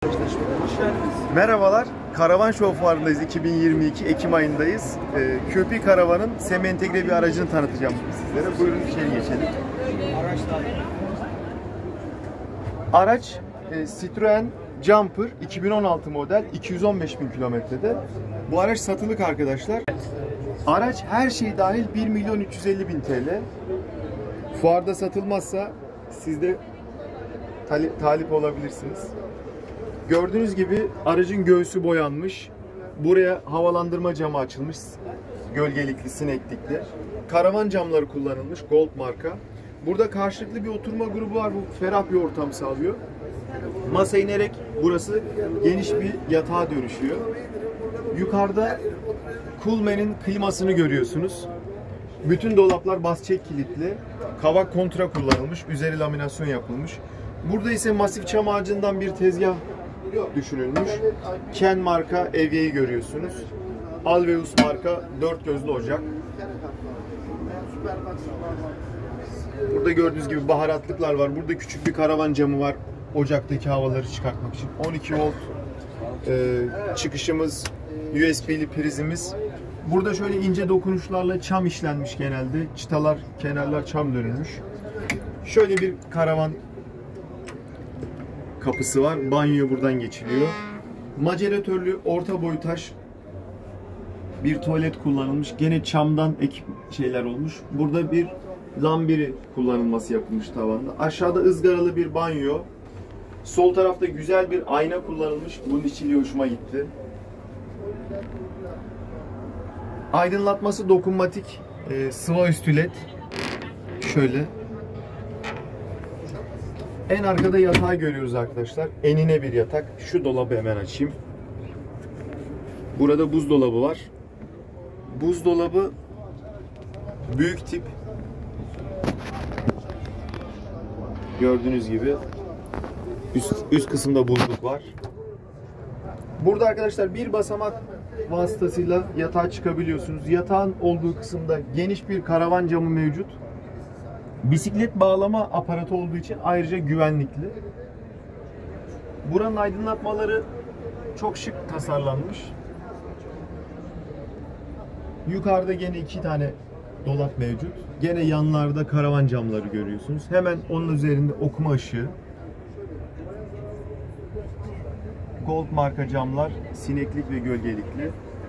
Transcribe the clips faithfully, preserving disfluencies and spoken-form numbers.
Merhabalar, Karavan Show Fuarı'ndayız. iki bin yirmi iki Ekim ayındayız. Ee, Q P Karavan'ın semi entegre bir aracını tanıtacağım sizlere. Buyurun içeri geçelim. Araç e, Citroen Jumper iki bin on altı model, iki yüz on beş bin kilometrede. Bu araç satılık arkadaşlar. Araç her şey dahil bir milyon üç yüz elli bin T L. Fuarda satılmazsa siz de talip, talip olabilirsiniz. Gördüğünüz gibi aracın göğsü boyanmış. Buraya havalandırma camı açılmış. Gölgelikli, sineklikli. Karavan camları kullanılmış. Gold marka. Burada karşılıklı bir oturma grubu var. Bu ferah bir ortam sağlıyor. Masa inerek burası geniş bir yatağa dönüşüyor. Yukarıda Coolman'in klimasını görüyorsunuz. Bütün dolaplar bas çek kilitli. Kavak kontra kullanılmış. Üzeri laminasyon yapılmış. Burada ise masif çam ağacından bir tezgah düşünülmüş. Ken marka evyeyi görüyorsunuz. Alveus marka dört gözlü ocak. Burada gördüğünüz gibi baharatlıklar var. Burada küçük bir karavan camı var. Ocaktaki havaları çıkartmak için. on iki volt e, çıkışımız, U S B'li prizimiz. Burada şöyle ince dokunuşlarla çam işlenmiş genelde. Çıtalar, kenarlar çam dönülmüş. Şöyle bir karavan kapısı var. Banyo buradan geçiliyor. Maceratörlü orta boy taş bir tuvalet kullanılmış. Gene çamdan ekip şeyler olmuş. Burada bir lambiri kullanılması yapılmış tavanda. Aşağıda ızgaralı bir banyo. Sol tarafta güzel bir ayna kullanılmış. Bunun içiliği hoşuma gitti. Aydınlatması dokunmatik, e, sıva üstü led. Şöyle. En arkada yatağı görüyoruz arkadaşlar. Enine bir yatak. Şu dolabı hemen açayım. Burada buzdolabı var. Buzdolabı büyük tip. Gördüğünüz gibi üst, üst kısımda buzluk var. Burada arkadaşlar bir basamak vasıtasıyla yatağa çıkabiliyorsunuz. Yatağın olduğu kısımda geniş bir karavan camı mevcut. Bisiklet bağlama aparatı olduğu için ayrıca güvenlikli. Buranın aydınlatmaları çok şık tasarlanmış. Yukarıda gene iki tane dolap mevcut. Gene yanlarda karavan camları görüyorsunuz. Hemen onun üzerinde okuma ışığı. Gold marka camlar, sineklik ve gölgelikli.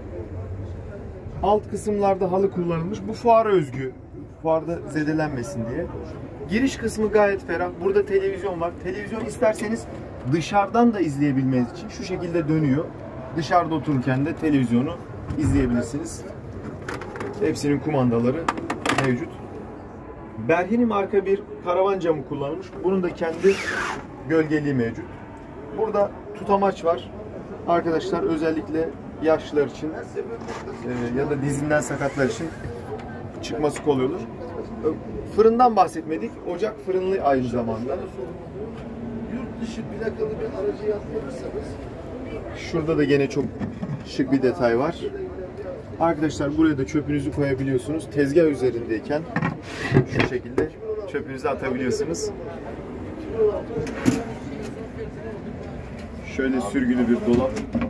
Alt kısımlarda halı kullanılmış. Bu fuara özgü. Fuarda zedelenmesin diye. Giriş kısmı gayet ferah. Burada televizyon var. Televizyon isterseniz dışarıdan da izleyebilmeniz için şu şekilde dönüyor. Dışarıda otururken de televizyonu izleyebilirsiniz. Hepsinin kumandaları mevcut. Berhini marka bir karavan camı kullanılmış. Bunun da kendi gölgeliği mevcut. Burada tutamaç var. Arkadaşlar özellikle yaşlılar için e, ya da dizinden sakatlar için çıkması kolay olur. Fırından bahsetmedik. Ocak fırınlı aynı zamanda. Yurt dışı plakalı bir aracı yaptırırsanız. Şurada da gene çok şık bir detay var. Arkadaşlar buraya da çöpünüzü koyabiliyorsunuz. Tezgah üzerindeyken şu şekilde çöpünüzü atabiliyorsunuz. Şöyle sürgülü bir dolap.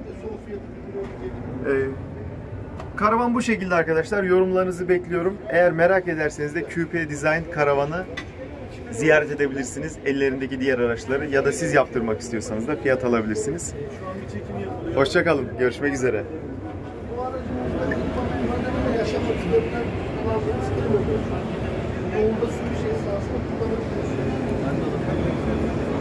Ee, karavan bu şekilde arkadaşlar. Yorumlarınızı bekliyorum. Eğer merak ederseniz de Q P Design karavanı ziyaret edebilirsiniz. Ellerindeki diğer araçları ya da siz yaptırmak istiyorsanız da fiyat alabilirsiniz. Hoşça kalın. Görüşmek üzere. Yolda sürü şey sahasında kullanabiliyorsunuz.